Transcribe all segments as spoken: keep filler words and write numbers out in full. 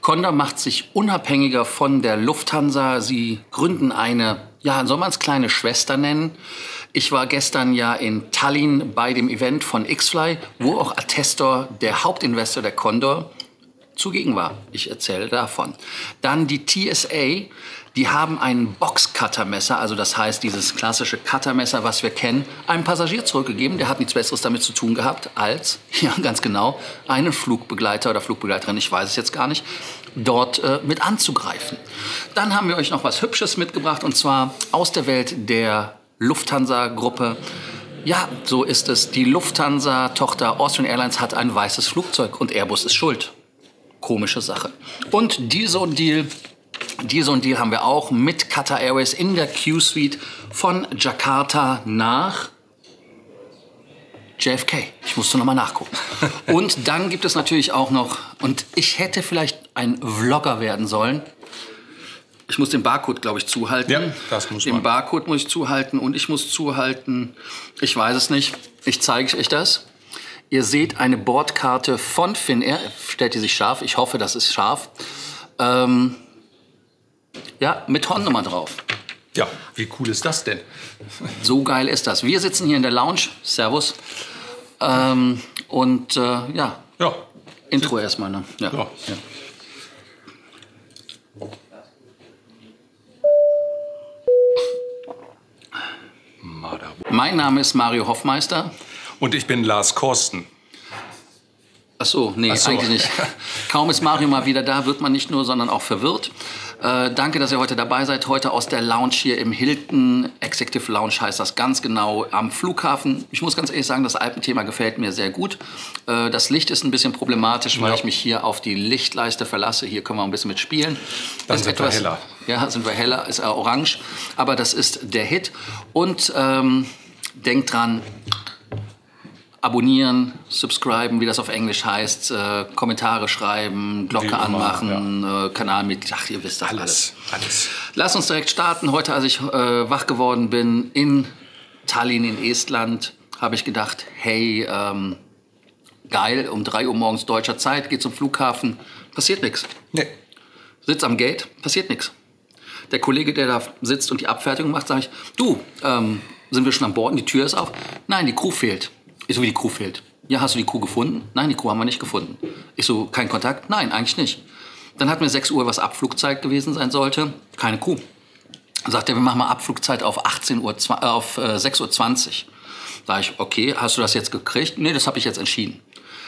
Condor macht sich unabhängiger von der Lufthansa. Sie gründen eine, ja, soll man es kleine Schwester nennen? Ich war gestern ja in Tallinn bei dem Event von X-Fly, wo auch Attestor, der Hauptinvestor der Condor, zugegen war. Ich erzähle davon. Dann die T S A, die haben ein Box-Cutter-Messer, also das heißt dieses klassische Cuttermesser, was wir kennen, einem Passagier zurückgegeben. Der hat nichts Besseres damit zu tun gehabt, als, ja ganz genau, einen Flugbegleiter oder Flugbegleiterin, ich weiß es jetzt gar nicht, dort äh, mit anzugreifen. Dann haben wir euch noch was Hübsches mitgebracht, und zwar aus der Welt der Lufthansa-Gruppe. Ja, so ist es. Die Lufthansa-Tochter Austrian Airlines hat ein weißes Flugzeug und Airbus ist schuld. Komische Sache. Und Deal Deal, Deal Deal haben wir auch mit Qatar Airways in der Q-Suite von Jakarta nach J F K. Ich musste noch mal nachgucken. Und dann gibt es natürlich auch noch, und ich hätte vielleicht ein Vlogger werden sollen. Ich muss den Barcode, glaube ich, zuhalten. Ja, das muss man. Den Barcode muss ich zuhalten und ich muss zuhalten, ich weiß es nicht, ich zeige euch das. Ihr seht eine Bordkarte von Finnair. Stellt die sich scharf? Ich hoffe, das ist scharf. Ähm, ja, mit Hornnummer drauf. Ja, wie cool ist das denn? So geil ist das. Wir sitzen hier in der Lounge. Servus. Ähm, und äh, ja. Ja. Intro erstmal. Ne? Ja. Ja. Ja. Mein Name ist Mario Hoffmeister. Und ich bin Lars Korsten. Ach so, nee, Ach so. eigentlich nicht. Kaum ist Mario mal wieder da, wird man nicht nur, sondern auch verwirrt. Äh, danke, dass ihr heute dabei seid. Heute aus der Lounge hier im Hilton Executive Lounge heißt das ganz genau am Flughafen. Ich muss ganz ehrlich sagen, das Alpenthema gefällt mir sehr gut. Äh, das Licht ist ein bisschen problematisch, weil Ja. ich mich hier auf die Lichtleiste verlasse. Hier können wir ein bisschen mit spielen. Dann Ist sind wir etwas, heller. Ja, sind wir heller, ist äh, orange. Aber das ist der Hit. Und ähm, denkt dran, abonnieren, subscriben, wie das auf Englisch heißt, äh, Kommentare schreiben, Glocke Wie immer, anmachen, ja. äh, Kanalmitglied, ach, ihr wisst das Alles, alles. alles. Lass uns direkt starten. Heute, als ich äh, wach geworden bin in Tallinn in Estland, habe ich gedacht, hey, ähm, geil, um drei Uhr morgens deutscher Zeit, geht zum Flughafen, passiert nichts. Nee. Sitz am Gate, passiert nichts. Der Kollege, der da sitzt und die Abfertigung macht, sage ich, du, ähm, sind wir schon an Bord und die Tür ist auf? Nein, die Crew fehlt. Ich so, wie die Crew fehlt. Ja, hast du die Crew gefunden? Nein, die Crew haben wir nicht gefunden. Ich so, kein Kontakt? Nein, eigentlich nicht. Dann hat mir sechs Uhr, was Abflugzeit gewesen sein sollte, keine Crew. Dann sagt er, wir machen mal Abflugzeit auf, achtzehn Uhr, äh, auf äh, sechs Uhr zwanzig. Sag ich, okay, hast du das jetzt gekriegt? Nee, das habe ich jetzt entschieden.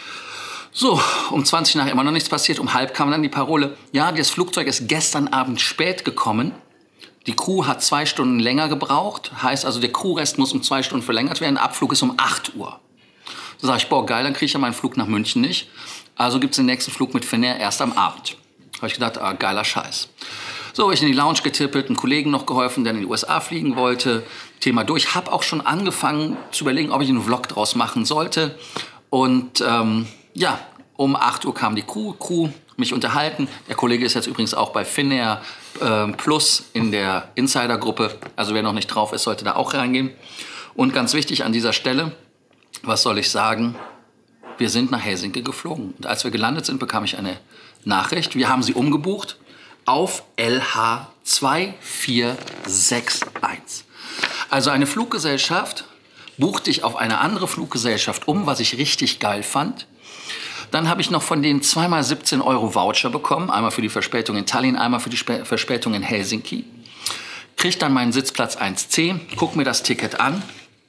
So, um zwanzig nach immer noch nichts passiert. Um halb kam dann die Parole, ja, das Flugzeug ist gestern Abend spät gekommen. Die Crew hat zwei Stunden länger gebraucht. Heißt also, der Crewrest muss um zwei Stunden verlängert werden. Abflug ist um acht Uhr. Da sage ich, boah, geil, dann kriege ich ja meinen Flug nach München nicht. Also gibt es den nächsten Flug mit Finnair erst am Abend. Habe ich gedacht, ah, geiler Scheiß. So, ich in die Lounge getippelt, einem Kollegen noch geholfen, der in die U S A fliegen wollte. Thema durch. Habe auch schon angefangen zu überlegen, ob ich einen Vlog draus machen sollte. Und ähm, ja, um acht Uhr kam die Crew, Crew, mich unterhalten. Der Kollege ist jetzt übrigens auch bei Finnair äh, Plus in der Insider-Gruppe. Also wer noch nicht drauf ist, sollte da auch reingehen. Und ganz wichtig an dieser Stelle, was soll ich sagen? Wir sind nach Helsinki geflogen. Und als wir gelandet sind, bekam ich eine Nachricht. Wir haben sie umgebucht auf L H zwei vier sechs eins. Also eine Fluggesellschaft bucht dich auf eine andere Fluggesellschaft um, was ich richtig geil fand. Dann habe ich noch von denen zweimal siebzehn Euro Voucher bekommen. Einmal für die Verspätung in Tallinn, einmal für die Sp- Verspätung in Helsinki. Kriege dann meinen Sitzplatz eins C, gucke mir das Ticket an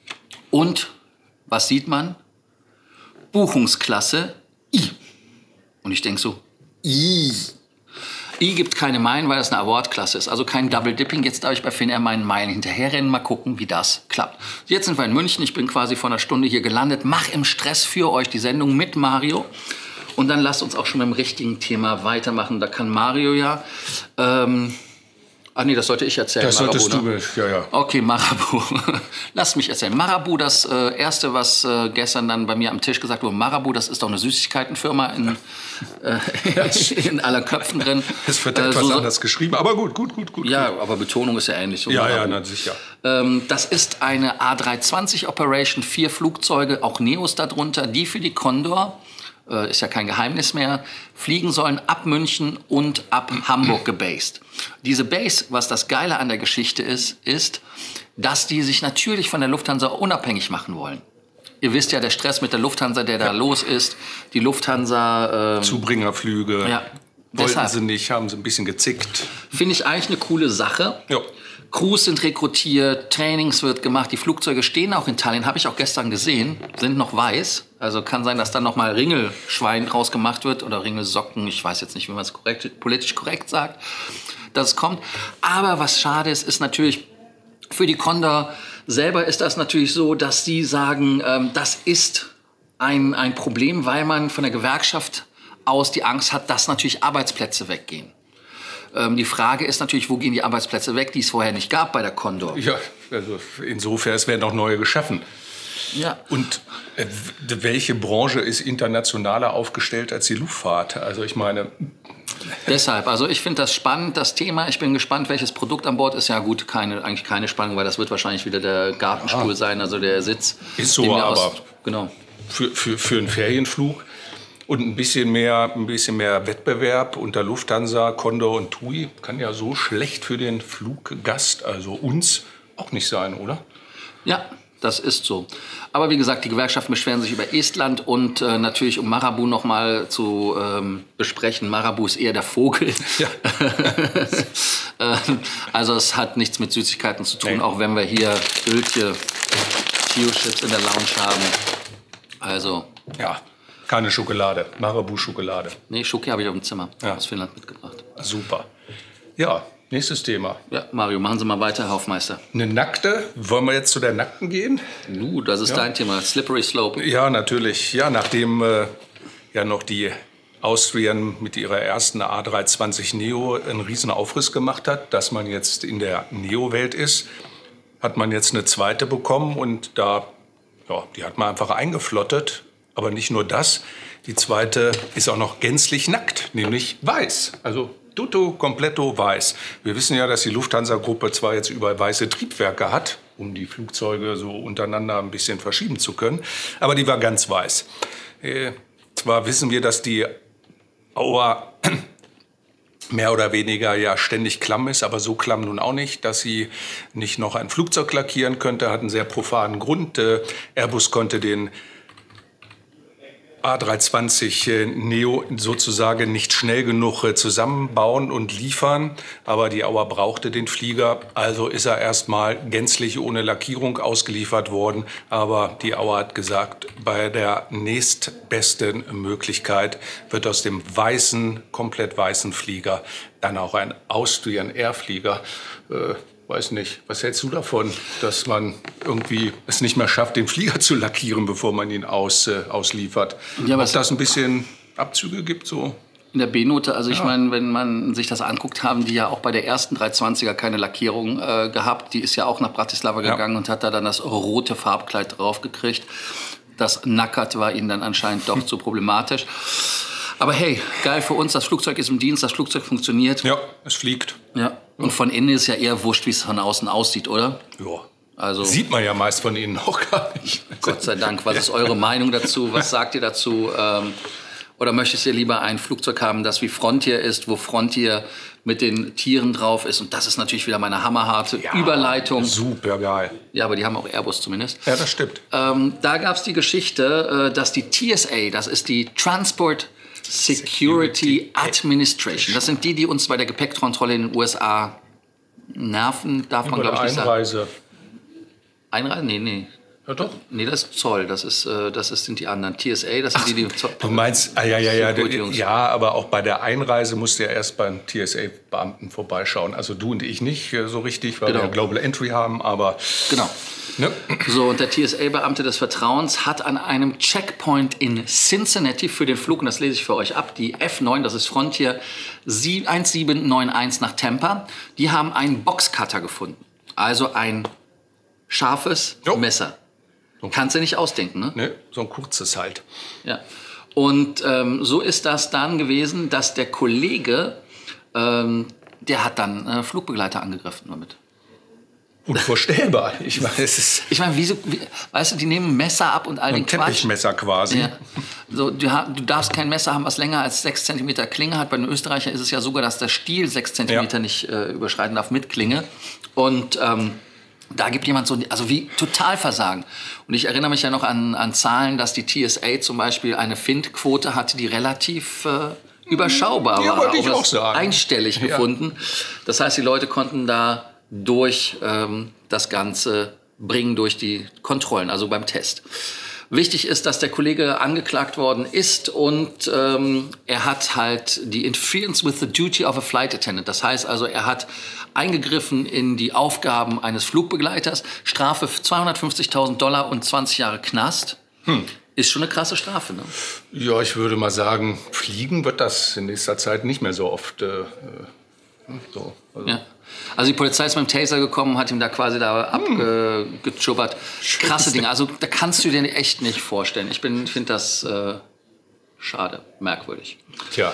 und was sieht man? Buchungsklasse I. Und ich denke so, I. I gibt keine Meilen, weil das eine Award-Klasse ist. Also kein Double Dipping. Jetzt darf ich bei Finnair meinen Meilen hinterherrennen. Mal gucken, wie das klappt. Jetzt sind wir in München. Ich bin quasi vor einer Stunde hier gelandet. Mach im Stress für euch die Sendung mit Mario. Und dann lasst uns auch schon mit dem richtigen Thema weitermachen. Da kann Mario ja... Ähm, Ach nee, das sollte ich erzählen. Das solltest Marabu, du, ne? ja, ja. Okay, Marabu. Lass mich erzählen. Marabu, das äh, Erste, was äh, gestern dann bei mir am Tisch gesagt wurde, Marabu, das ist doch eine Süßigkeitenfirma in, äh, in aller Köpfen drin. Es wird Äh, etwas so- anders geschrieben, aber gut, gut, gut, gut. Ja, aber Betonung ist ja ähnlich. So ja, ja, Marabu. na, sicher. Ähm, das ist eine A drei zwanzig Operation, vier Flugzeuge, auch Neos darunter, die für die Condor äh, ist ja kein Geheimnis mehr, fliegen sollen ab München und ab Hamburg gebased. Diese Base, was das Geile an der Geschichte ist, ist, dass die sich natürlich von der Lufthansa unabhängig machen wollen. Ihr wisst ja, der Stress mit der Lufthansa, der da ja. los ist. Die Lufthansa... Ähm, Zubringerflüge. Ja. Wollten Deshalb sie nicht, haben sie ein bisschen gezickt. finde ich eigentlich eine coole Sache. Ja. Crews sind rekrutiert, Trainings wird gemacht, die Flugzeuge stehen auch in Tallinn, habe ich auch gestern gesehen, sind noch weiß. Also kann sein, dass dann noch mal Ringelschwein draus gemacht wird oder Ringelsocken, ich weiß jetzt nicht, wie man es korrekt, politisch korrekt sagt, dass es kommt. Aber was schade ist, ist natürlich für die Condor selber ist das natürlich so, dass sie sagen, ähm, das ist ein, ein Problem, weil man von der Gewerkschaft aus die Angst hat, dass natürlich Arbeitsplätze weggehen. Ähm, die Frage ist natürlich, wo gehen die Arbeitsplätze weg, die es vorher nicht gab bei der Condor? Ja, also insofern, es werden auch neue geschaffen. Ja. Und äh, welche Branche ist internationaler aufgestellt als die Luftfahrt? Also ich meine... Deshalb, also ich finde das spannend, das Thema. Ich bin gespannt, welches Produkt an Bord ist. Ja gut, keine, eigentlich keine Spannung, weil das wird wahrscheinlich wieder der Gartenstuhl ja. sein, also der Sitz. Ist so, aber aus, genau. für, für, für einen Ferienflug und ein bisschen mehr, ein bisschen mehr Wettbewerb unter Lufthansa, Condor und TUI kann ja so schlecht für den Fluggast, also uns, auch nicht sein, oder? Ja, das ist so. Aber wie gesagt, die Gewerkschaften beschweren sich über Estland und äh, natürlich, um Marabu noch mal zu ähm, besprechen, Marabu ist eher der Vogel. Ja. Also es hat nichts mit Süßigkeiten zu tun, nee. Auch wenn wir hier Öltje, Tio-Chips in der Lounge haben. Also... Ja, keine Schokolade, Marabu-Schokolade. Nee, Schoki habe ich auf dem Zimmer ja. aus Finnland mitgebracht. Super. Ja, nächstes Thema. Ja, Mario, machen Sie mal weiter, Herr Hofmeister. Eine nackte. Wollen wir jetzt zu der Nackten gehen? Nu, das ist ja. dein Thema. Slippery Slope. Ja, natürlich. Ja, nachdem äh, ja noch die Austrian mit ihrer ersten A drei zwanzig Neo einen riesen Aufriss gemacht hat, dass man jetzt in der Neo-Welt ist, hat man jetzt eine zweite bekommen und da, ja, die hat man einfach eingeflottet. Aber nicht nur das, die zweite ist auch noch gänzlich nackt, nämlich weiß. Also tutto completo weiß. Wir wissen ja, dass die Lufthansa-Gruppe zwar jetzt überall weiße Triebwerke hat, um die Flugzeuge so untereinander ein bisschen verschieben zu können, aber die war ganz weiß. Äh, zwar wissen wir, dass die Auer mehr oder weniger ja ständig klamm ist, aber so klamm nun auch nicht, dass sie nicht noch ein Flugzeug lackieren könnte, hat einen sehr profanen Grund. Äh, Airbus konnte den A drei zwanzig Neo sozusagen nicht schnell genug zusammenbauen und liefern. Aber die Auer brauchte den Flieger, also ist er erstmal gänzlich ohne Lackierung ausgeliefert worden. Aber die Auer hat gesagt, bei der nächstbesten Möglichkeit wird aus dem weißen, komplett weißen Flieger dann auch ein Austrian Air Flieger. Äh, Weiß nicht, was hältst du davon, dass man irgendwie es nicht mehr schafft, den Flieger zu lackieren, bevor man ihn aus, äh, ausliefert? Ja, was das ein bisschen Abzüge gibt so? In der B-Note, also ich ja. meine, wenn man sich das anguckt, haben die ja auch bei der ersten dreihundertzwanziger keine Lackierung äh, gehabt. Die ist ja auch nach Bratislava gegangen ja. und hat da dann das rote Farbkleid drauf gekriegt. Das Nackert war ihnen dann anscheinend doch zu problematisch. Aber hey, geil für uns, das Flugzeug ist im Dienst, das Flugzeug funktioniert. Ja, es fliegt. Ja. Und von innen ist ja eher wurscht, wie es von außen aussieht, oder? Ja. Also, sieht man ja meist von innen auch gar nicht. Gott sei Dank. Was ist eure Meinung dazu? Was sagt ihr dazu? Ähm, oder möchtest ihr lieber ein Flugzeug haben, das wie Frontier ist, wo Frontier mit den Tieren drauf ist? Und das ist natürlich wieder meine hammerharte ja, Überleitung. Super geil. Ja, aber die haben auch Airbus zumindest. Ja, das stimmt. Ähm, da gab es die Geschichte, äh, dass die T S A, das ist die Transport Security Administration. Das sind die, die uns bei der Gepäckkontrolle in den U S A nerven, darf man, glaube ich, nicht sagen. Einreise. Einreise? Nee, nee. Ja, doch. Nee, das ist Zoll, das, ist, das ist, sind die anderen. T S A, das sind Ach, die, die Zoll. Du meinst, ah, ja, ja, ja, ja, aber auch bei der Einreise musst du ja erst beim T S A-Beamten vorbeischauen. Also du und ich nicht so richtig, weil genau. wir Global Entry haben, aber... Genau. Ne? So, und der T S A-Beamte des Vertrauens hat an einem Checkpoint in Cincinnati für den Flug, und das lese ich für euch ab, die F neun, das ist Frontier eins sieben neun eins nach Tampa, die haben einen Boxcutter gefunden. Also ein scharfes jo. Messer. So. Kannst du nicht ausdenken, ne? Ne, so ein kurzes halt. Ja. Und ähm, so ist das dann gewesen, dass der Kollege, ähm, der hat dann äh, Flugbegleiter angegriffen damit. Unvorstellbar. Ich meine, es ist Ich meine, wieso, wie, weißt du, die nehmen Messer ab und all den ein Quatsch. Teppichmesser quasi. Ja. So, du, ha- du darfst kein Messer haben, was länger als sechs Zentimeter Klinge hat. Bei den Österreichern ist es ja sogar, dass der Stiel sechs Zentimeter Ja. nicht äh, überschreiten darf mit Klinge. Und ähm, da gibt jemand so, also wie total Versagen. Und ich erinnere mich ja noch an, an Zahlen, dass die T S A zum Beispiel eine Findquote hatte, die relativ äh, überschaubar Ja, war. wollte ich Auch auch sagen. Einstellig Ja. gefunden. Das heißt, die Leute konnten da durch ähm, das Ganze bringen, durch die Kontrollen, also beim Test. Wichtig ist, dass der Kollege angeklagt worden ist und ähm, er hat halt die Interference with the duty of a flight attendant. Das heißt also, er hat eingegriffen in die Aufgaben eines Flugbegleiters. Strafe zweihundertfünfzigtausend Dollar und zwanzig Jahre Knast. Hm. Ist schon eine krasse Strafe, ne? Ja, ich würde mal sagen, fliegen wird das in nächster Zeit nicht mehr so oft. Äh, so. Also. Ja. Also die Polizei ist mit dem Taser gekommen, hat ihm da quasi da abgeschubbert. Krasse Dinge. Also da kannst du dir echt nicht vorstellen. Ich bin, finde das äh, schade, merkwürdig. Tja.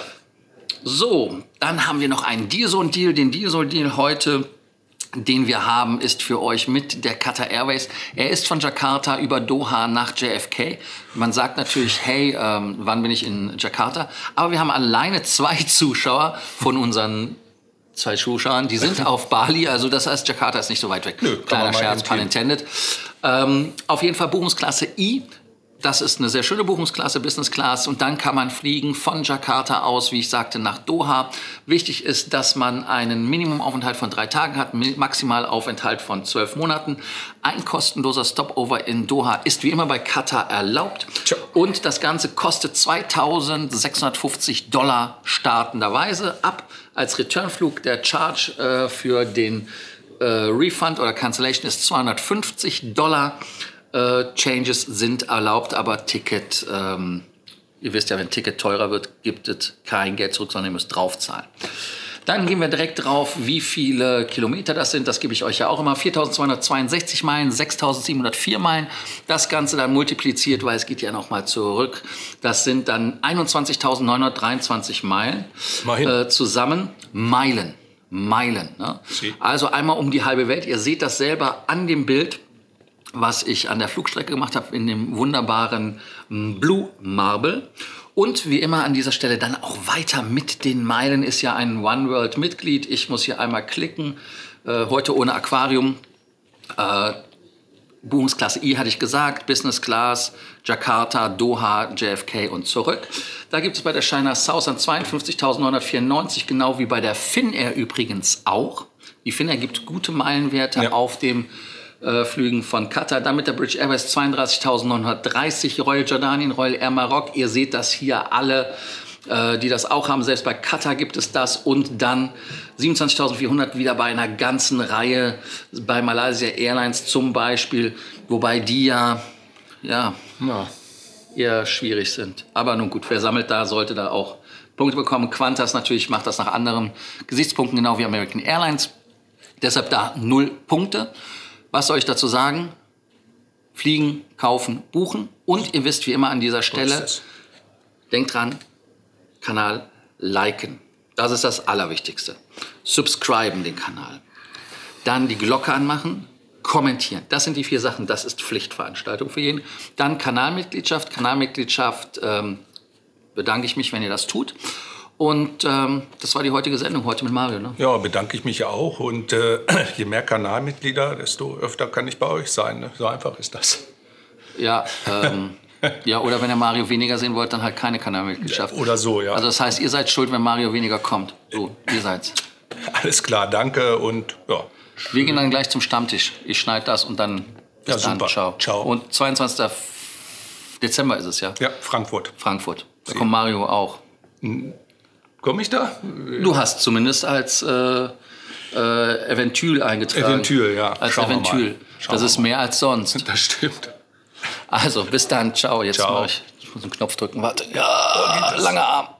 So, dann haben wir noch einen Dealzone-Deal. Den Dealzone-Deal heute, den wir haben, ist für euch mit der Qatar Airways. Er ist von Jakarta über Doha nach J F K. Man sagt natürlich, hey, ähm, wann bin ich in Jakarta? Aber wir haben alleine zwei Zuschauer von unseren zwei Zuschauern, die sind auf Bali, also das heißt, Jakarta ist nicht so weit weg. Nö, Kleiner Scherz, pun intended. Ähm, auf jeden Fall Buchungsklasse I. Das ist eine sehr schöne Buchungsklasse, Business Class. Und dann kann man fliegen von Jakarta aus, wie ich sagte, nach Doha. Wichtig ist, dass man einen Minimumaufenthalt von drei Tagen hat, Maximalaufenthalt von zwölf Monaten. Ein kostenloser Stopover in Doha ist wie immer bei Qatar erlaubt. Tja. Und das Ganze kostet zweitausendsechshundertfünfzig Dollar startenderweise ab. Als Returnflug der Charge äh, für den äh, Refund oder Cancellation ist zweihundertfünfzig Dollar. Äh, Changes sind erlaubt, aber Ticket, ähm, ihr wisst ja, wenn Ticket teurer wird, gibt es kein Geld zurück, sondern ihr müsst draufzahlen. Dann gehen wir direkt drauf, wie viele Kilometer das sind. Das gebe ich euch ja auch immer. viertausendzweihundertzweiundsechzig Meilen, sechstausendsiebenhundertvier Meilen. Das Ganze dann multipliziert, weil es geht ja noch mal zurück. Das sind dann einundzwanzigtausendneunhundertdreiundzwanzig Meilen äh, zusammen. Meilen, Meilen. Ne? Also einmal um die halbe Welt. Ihr seht das selber an dem Bild, was ich an der Flugstrecke gemacht habe, in dem wunderbaren Blue Marble. Und wie immer an dieser Stelle dann auch weiter mit den Meilen. Ist ja ein One World Mitglied. Ich muss hier einmal klicken. Äh, heute ohne Aquarium. Äh, Buchungsklasse I hatte ich gesagt. Business Class, Jakarta, Doha, J F K und zurück. Da gibt es bei der China Southern zweiundfünfzigtausendneunhundertvierundneunzig, genau wie bei der Finnair übrigens auch. Die Finnair gibt gute Meilenwerte ja. auf dem Äh, Flügen von Qatar. Dann mit der British Airways zweiunddreißigtausendneunhundertdreißig, Royal Jordanien, Royal Air Maroc. Ihr seht das hier alle, äh, die das auch haben. Selbst bei Qatar gibt es das. Und dann siebenundzwanzigtausendvierhundert wieder bei einer ganzen Reihe, bei Malaysia Airlines zum Beispiel, wobei die ja, ja, ja. eher schwierig sind. Aber nun gut, wer sammelt da, sollte da auch Punkte bekommen. Qantas natürlich macht das nach anderen Gesichtspunkten, genau wie American Airlines. Deshalb da null Punkte. Was soll ich dazu sagen? Fliegen, kaufen, buchen. Und ihr wisst wie immer an dieser Stelle, denkt dran, Kanal liken. Das ist das Allerwichtigste. Subscriben den Kanal. Dann die Glocke anmachen, kommentieren. Das sind die vier Sachen, das ist Pflichtveranstaltung für jeden. Dann Kanalmitgliedschaft. Kanalmitgliedschaft ähm, bedanke ich mich, wenn ihr das tut. Und ähm, das war die heutige Sendung, heute mit Mario. Ne? Ja, bedanke ich mich auch. Und äh, je mehr Kanalmitglieder, desto öfter kann ich bei euch sein. Ne? So einfach ist das. Ja, ähm, ja, oder wenn ihr Mario weniger sehen wollt, dann halt keine Kanalmitgliedschaft. Oder so, ja. Also das heißt, ihr seid schuld, wenn Mario weniger kommt. So, ihr seid's. Alles klar, danke und ja. Wir gehen dann gleich zum Stammtisch. Ich schneide das und dann bis ja, dann. Super. Ciao. Ciao. Und zweiundzwanzigsten Dezember ist es, ja? Ja, Frankfurt. Frankfurt. Da kommt Mario auch. Hm. Komme ich da? Du hast zumindest als äh, äh, Eventyl eingetragen. Eventyl, ja. Als Schauen Eventyl. Das ist mehr als sonst. Das stimmt. Also, bis dann. Ciao. Jetzt Ciao. mache ich, ich muss einen Knopf drücken. Warte. Ja, langer Arm.